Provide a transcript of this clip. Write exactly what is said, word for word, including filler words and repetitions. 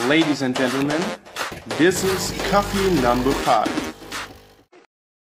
Ladies and gentlemen, this is coffee number five.